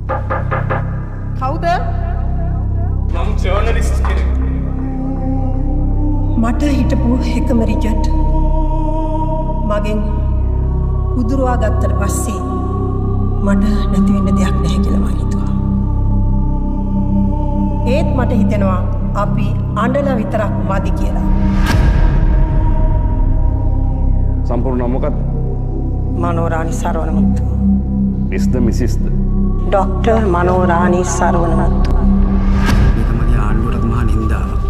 කවුද? මම ජර්නලිස්ට් කෙනෙක්. මට හිටපු එකම රිචඩ් මගෙන් උදුරවා ගත්තට පස්සේ මට නැති වෙන්න දෙයක් නැහැ කියලා මම හිතුවා. ඒත් මට හිතෙනවා අපි අඬලා විතරක් මදි කියලා. සම්පූර්ණ මොකක්ද? Manorani Saravanamuttu. Is the Mrs. Doctor Manorani Saravanamuttu. මේක මගේ ආණ්ඩුවටත් මහා නින්දාවක්.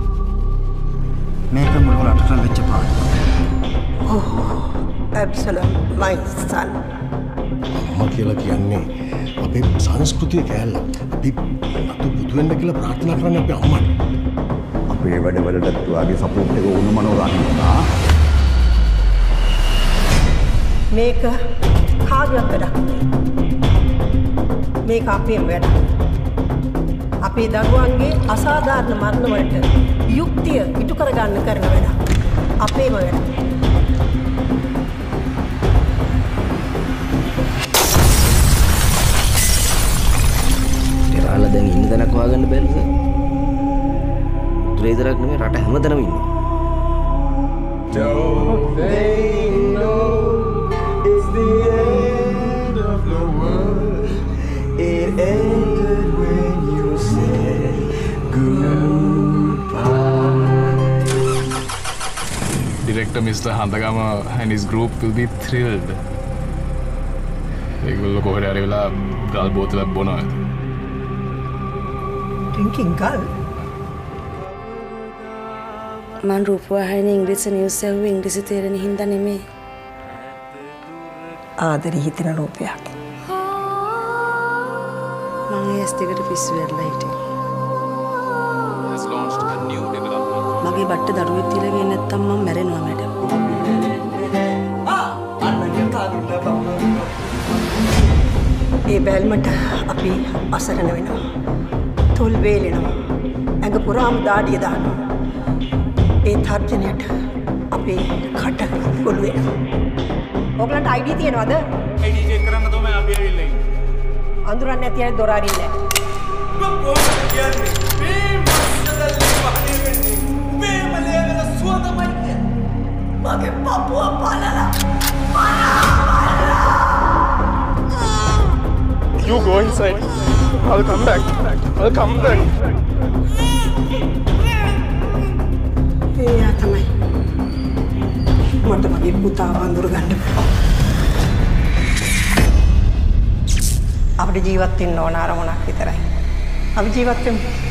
මේක මුළු රටටම වෙච්ච පාඩුවක්. Oh, absolute my son. අම්මා කියලා කියන්නේ අපේ සංස්කෘතිය කෑල්ල. අපි බුදු වෙන්න කියලා ප්‍රාර්ථනා කරන්නේ අපේ අම්මට. අපේ වැඩවලට ඔයාගේ සපෝට් එක ඕන මනෝරාණි වුණා. මේක කාගේවත් වැඩක් නෙවෙයි. මේක අපේම වැඩක්. අපේ දරුවන්ගේ අසාධාරණ මරණ වලට යුක්තිය ඉටු කරගන්න කරන වැඩක්. අපේම වැඩක්. ඉතින් දැන් ඉන්න තැනක් හොයාගන්න බැරිද? උතුරේ විතරක් නෙමෙයි රට හැමතැනම ඉන්නවා. Don't they know it's the end of the world? It ended when you said goodbye. Director Mr. Handagama and his group will be thrilled. ඒගොල්ලෝ කොහෙද හරි වෙලා ගල් බෝතලයක් බොනවා. Drinking girl. මං රූපවාහිනී ඉංග්‍රීසි නිවුස් ඇහුවේ ඉංග්‍රීසි තේරෙන හින්දා නෙමෙයි. ආදරේ හිතෙන රූපයක්. මං ඇස් දෙකට පිස්සු වෙලා හිටියේ. Has launched a new development. මගේ බට්ට දරුවෙක් තියලා ගියේ නැත්තම් මං මැරෙනවා මැඩම්. ඒ බැල්මට අපි අසරණ වෙනවා. තොල් වේලෙනවා. ඇඟ පුරාම දාඩිය දානවා. ඒ තර්ජනයට අපේ කට ගොළු වෙනවා. ඔයගලන්ට ID තියනවද? ID check කරන්න තමයි අපි ඇවිල්ලා ඉන්නේ. අඳුරන්නේ නැති අය දොර අරින්න. මම කොහොමද කියන්නේ? මේ මස්සදල්ලේ පහනේ වෙන්නේ. මේ මලේවල සුවඳමයි කියන්නේ. මගේ පපුව බලලා. You go inside. I'll come back. I'll come back. එයා තමයි මට මගේ පුතාව අඳුර ගන්න අපිට ජීවත් වෙන්න ඕන අරමුණක් විතරයි. අපි ජීවත් වෙමු.